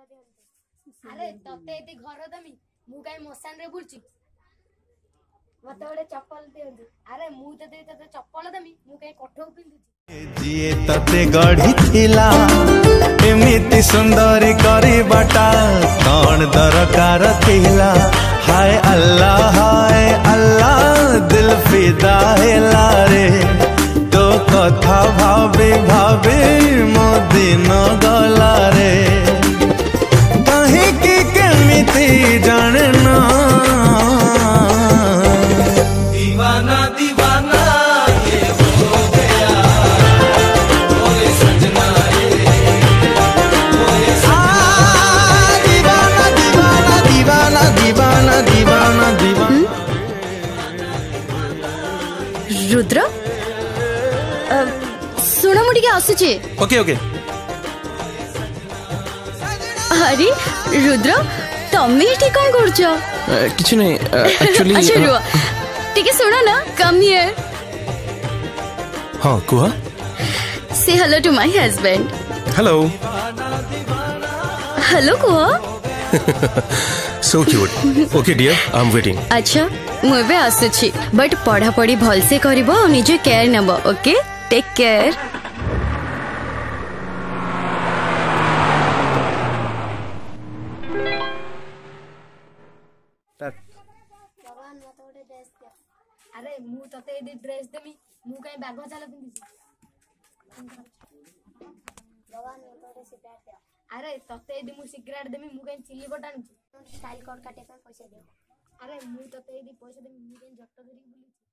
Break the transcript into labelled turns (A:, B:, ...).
A: अरे तते यदि घर दमी मु काई मसान रे बुलची मते ओडे चप्पल दियंतु अरे मु तते तते चप्पल दमी मु काई कोठो पिंदुची
B: जिए तते गढ़ी थिला एमिति सुंदर करी बाटा कौन दरकार थिला हाय अल्लाह दिल फिदा हेला रे तो कथा भाबे भाबे मो दिन गला रे कहीं की केमिति जानना दीवाना दीवाना ये हो गया ओए सजना दीवाना दीवाना दीवाना दीवाना दीवाना दीवाना
C: रुद्र सुन मुझे आसुचे
D: ओके ओके
C: अरे रुद्र तमे एठी कोन करछो
D: किछ नहीं एक्चुअली
C: अच्छा रुआ ठीक है सुनो ना कम हियर
D: हां कुआ
C: से hello to my husband
D: hello
C: hello कुआ
D: so cute okay dear I am waiting
C: अच्छा मु बे आसुची बट पढ़ा पढ़ी भल से करबो और निजे केयर नबो ओके टेक केयर
A: भगवान मते ओडे ड्रेस दे अरे मु तते यदि ड्रेस देमी मु काई बाघ चाल पिंदुची भगवान मते ओडे सिगरेट दे अरे तते यदि मु सिगरेट देमी मु काई चिल्ली बटानुची स्टाइल कोड काटे पे पैसा दे अरे मु तते यदि पैसा देमी मु काई जट्ट धरी बुलुची